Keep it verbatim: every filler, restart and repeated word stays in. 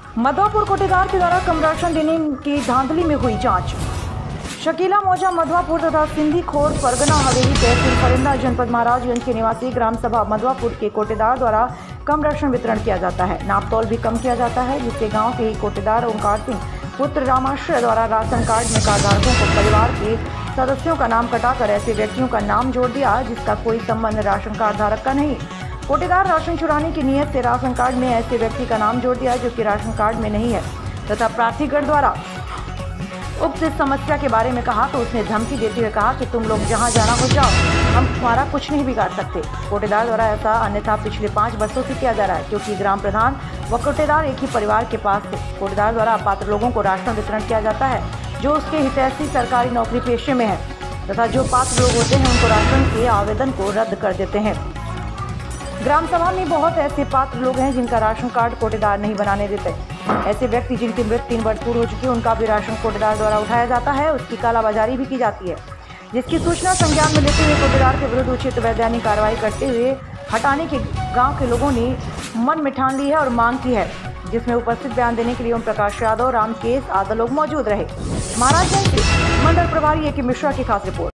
मधवापुर कोटेदार के द्वारा कम राशन देने की धांधली में हुई जांच। शकीला मौजा मधवापुर तथा सिंधी खोर परगना हवेली तहसील फरिंदा जनपद महाराजगंज के निवासी ग्राम सभा मधवापुर के कोटेदार द्वारा कम राशन वितरण किया जाता है। नापतौल भी कम किया जाता है, जिससे गांव के ही कोटेदार ओंकार सिंह पुत्र रामाश्रय द्वारा राशन कार्ड में कार्डधारकों को परिवार के सदस्यों का नाम कटाकर ऐसे व्यक्तियों का नाम जोड़ दिया जिसका कोई संबंध राशन कार्ड धारक का नहीं। कोटेदार राशन चुराने की नीयत से राशन कार्ड में ऐसे व्यक्ति का नाम जोड़ दिया जो कि राशन कार्ड में नहीं है तथा प्रार्थीगढ़ द्वारा उक्त इस समस्या के बारे में कहा तो उसने धमकी देते हुए कहा कि तुम लोग जहां जाना हो जाओ, हम तुम्हारा कुछ नहीं बिगाड़ सकते। कोटेदार द्वारा ऐसा अन्यथा पिछले पाँच वर्षों से किया जा रहा है, क्योंकि ग्राम प्रधान व कोटेदार एक ही परिवार के पास थे। कोटेदार द्वारा अपात्र लोगों को राशन वितरण किया जाता है जो उसके हितैषी सरकारी नौकरी पेशे में है तथा जो पात्र लोग होते हैं उनको राशन के आवेदन को रद्द कर देते हैं। ग्राम सभा में बहुत ऐसे पात्र लोग हैं जिनका राशन कार्ड कोटेदार नहीं बनाने देते। ऐसे व्यक्ति जिनकी मृत्यु तीन वर्ष पूर्व हो चुकी है, उनका भी राशन कोटेदार द्वारा उठाया जाता है, उसकी कालाबाजारी भी की जाती है, जिसकी सूचना संज्ञान में लेते हुए कोटेदार के विरुद्ध उचित वैधानिक कार्रवाई करते हुए हटाने के गांव के लोगों ने मन में ठान ली है और मांग की है, जिसमें उपस्थित बयान देने के लिए ओम प्रकाश यादव, रामकेश आदि लोग मौजूद रहे। महाराजगंज से मंडल प्रभारी ए के मिश्रा की खास रिपोर्ट।